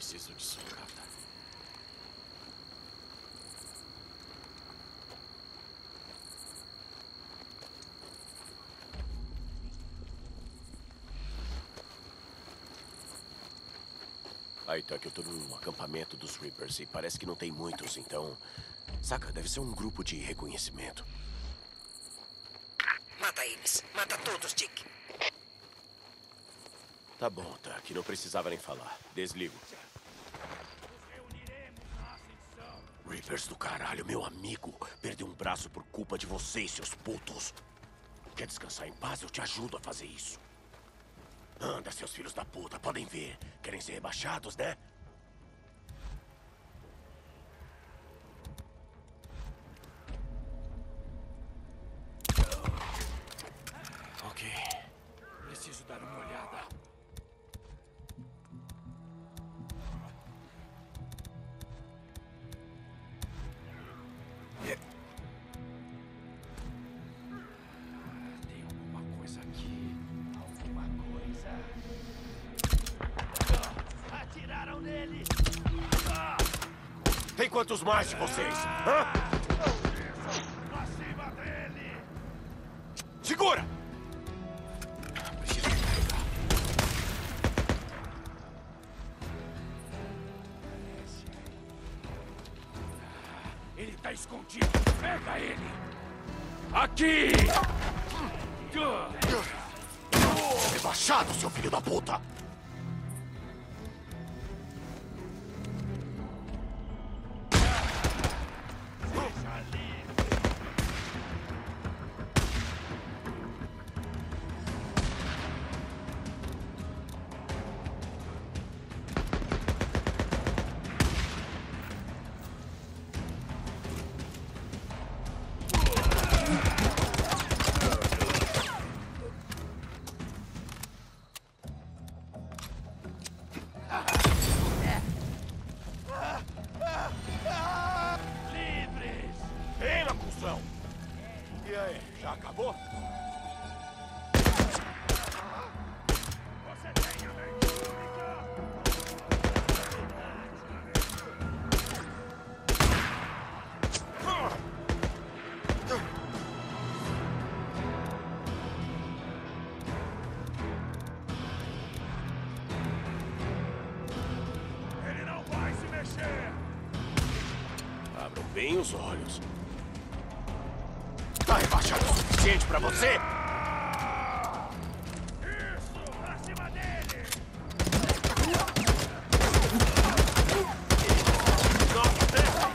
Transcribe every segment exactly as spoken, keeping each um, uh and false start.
preciso de sucata. Aí tá que eu tô num acampamento dos Reapers e parece que não tem muitos, então... Saca, deve ser um grupo de reconhecimento. Mata eles. Mata todos, Dick. Tá bom, tá, que não precisava nem falar. Desligo. Reapers do caralho, meu amigo. Perdeu um braço por culpa de vocês, seus putos. Quer descansar em paz? Eu te ajudo a fazer isso. Anda, seus filhos da puta, podem ver. Querem ser rebaixados, né? Ok. Preciso dar uma olhada. Tem alguma coisa aqui. Alguma coisa. Atiraram nele! Tem quantos mais de vocês? Hã? Acima dele! Segura! Preciso recarregar. Ele tá escondido. Pega ele! Aqui! Rebaixado, seu filho da puta! E aí, já acabou? Você tem a mente única! Ele não vai se mexer! Abram bem os olhos. Tá rebaixado o suficiente pra você? Isso! Pra cima dele! Nossa!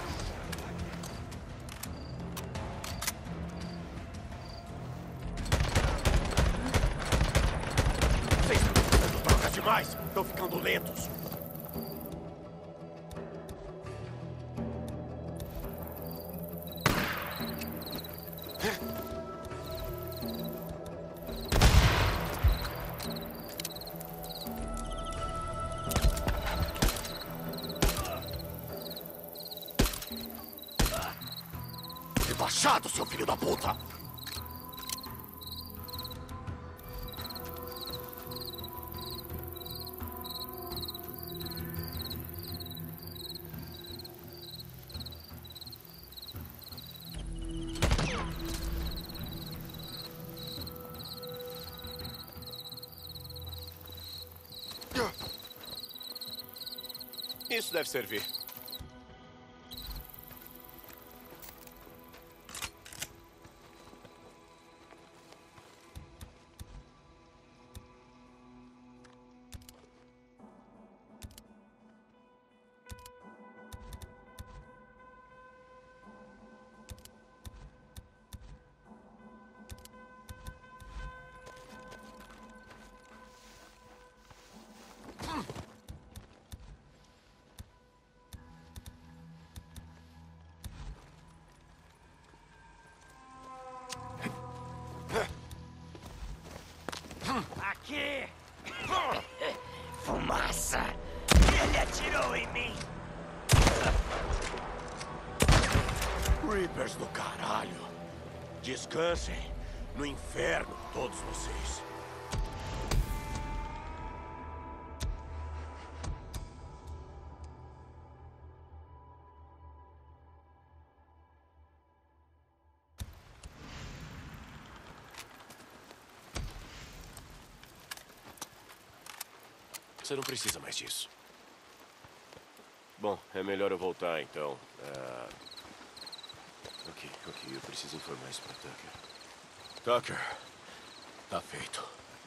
Vocês estão usando drogas demais! Estão ficando lentos! Rebaixado, seu filho da puta! Isso deve servir. Aqui! Fumaça! Ele atirou em mim! Reapers do caralho! Descansem no inferno, todos vocês. Você não precisa mais disso. Bom, é melhor eu voltar, então. É... Ok, ok, eu preciso informar isso pra Tucker. Tucker, tá feito.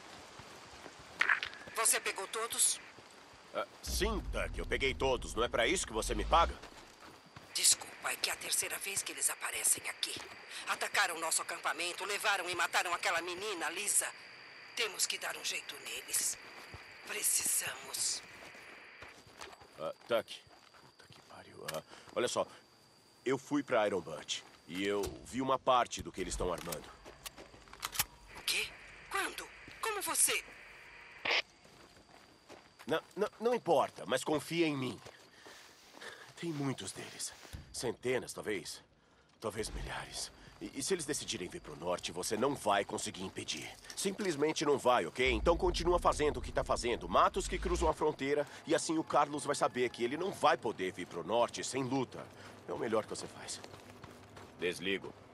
Você pegou todos? Uh, sim, Tucker, eu peguei todos. Não é pra isso que você me paga? Desculpa, é que é a terceira vez que eles aparecem aqui. Atacaram nosso acampamento, levaram e mataram aquela menina, Lisa. Temos que dar um jeito neles. Precisamos. Uh, Tuck. Puta que pariu. Uh, olha só, eu fui pra Iron Butt e eu vi uma parte do que eles estão armando. O quê? Quando? Como você... Não, não, não importa, mas confia em mim. Tem muitos deles. Centenas, talvez. Talvez milhares. E, e se eles decidirem vir pro norte, você não vai conseguir impedir. Simplesmente não vai, ok? Então continua fazendo o que tá fazendo. Mata os que cruzam a fronteira e assim o Carlos vai saber que ele não vai poder vir pro norte sem luta. É o melhor que você faz. Desligo.